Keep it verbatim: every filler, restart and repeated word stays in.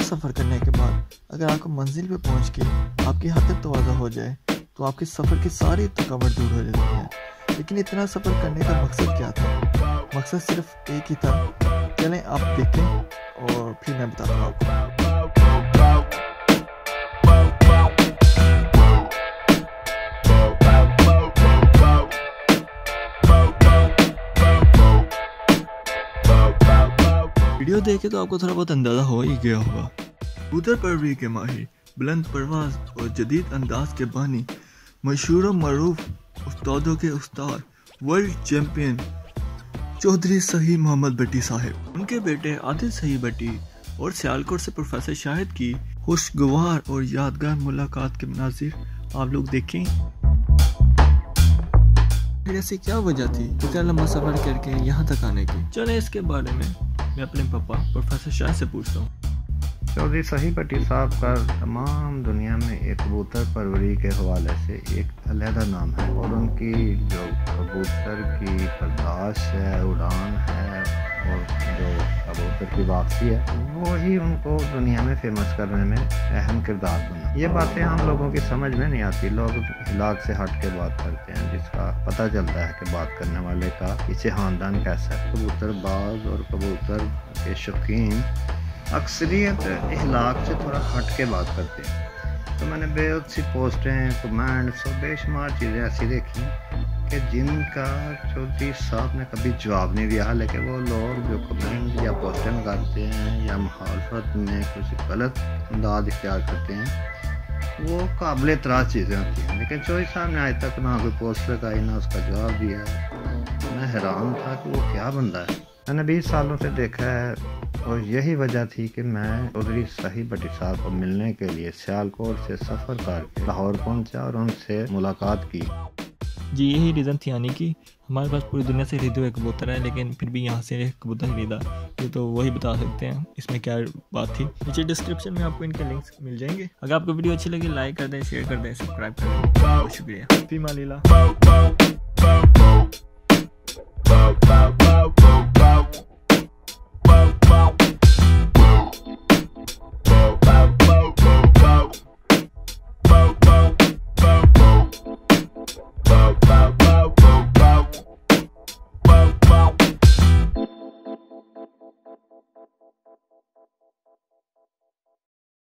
सफ़र करने के बाद अगर आपको मंजिल पे पहुंच के आपकी हद तक तवाज़ा हो जाए तो आपके सफ़र की सारी थकावट दूर हो जाती है। लेकिन इतना सफ़र करने का मकसद क्या था? मकसद सिर्फ एक ही था। चलें आप देखें और फिर मैं बताता हूँ आपको। वीडियो देखे तो आपको थोड़ा बहुत अंदाज़ा हो ही गया होगा। कबूतर परवरी के माहिर, बुलंद परवाज और जदीद अंदाज के बानी, मशहूर और मरूफ उस्तादों के उस्ताद, वर्ल्ड चैम्पियन चौधरी सही मोहम्मद भट्टी साहब, उनके बेटे आदिल सही भट्टी और सियालकोट से प्रोफेसर शाहिद की खुशगवार और यादगार मुलाकात के मनाजिर आप लोग देखें। फिर ऐसी क्या वजह थी इतना लंबा सफ़र करके यहाँ तक आने की? चले इसके बारे में मैं अपने पापा प्रोफेसर शाह से पूछता हूँ। चौधरी सही भट्टी साहब का तमाम दुनिया में एक कबूतर परवरी के हवाले से एक अलहदा नाम है और उनकी जो कबूतर की बर्दाश्त है, उड़ान है और जो कबूतर की वापसी है वो ही उनको दुनिया में फेमस करने में अहम किरदार बना। ये बातें हम लोगों की समझ में नहीं आती। लोग इलाक से हट के बात करते हैं जिसका पता चलता है कि बात करने वाले का पीछे खानदान कैसा है। कबूतरबाज और कबूतर के शौकीन अक्सरियत इलाक से थोड़ा हट के बात करते हैं। तो मैंने बेहद सी पोस्टें, कमेंट्स और बेशुमार चीज़ें ऐसी देखी कि जिनका चौधरी साहब ने कभी जवाब नहीं दिया, लेकिन वो लोग जो कमेंट या पोस्टें करते हैं या मुखालफत में कुछ गलत अंदाज इख्तियार करते हैं वो काबिल एतराज़ चीज़ें होती हैं। लेकिन चौधरी साहब ने आज तक ना कोई पोस्ट लगाई ना उसका जवाब दिया। मैं हैरान था कि वो क्या बंदा है। मैंने बीस सालों से देखा है और यही वजह थी कि मैं चौधरी सही भट्टी साहब को मिलने के लिए सियालकोट से सफ़र करके लाहौर पहुंचा और उनसे मुलाकात की। जी यही रीज़न थी, यानी कि हमारे पास पूरी दुनिया से खरीदे हुए कबूतर है लेकिन फिर भी यहाँ से कबूतर खरीदा। ये तो वही बता सकते हैं इसमें क्या बात थी। नीचे डिस्क्रिप्शन में आपको इनके लिंक्स मिल जाएंगे। अगर आपको वीडियो अच्छी लगी लाइक कर दें, शेयर कर दें, सब्सक्राइब कर दें। बहुत शुक्रिया। फी मालीला।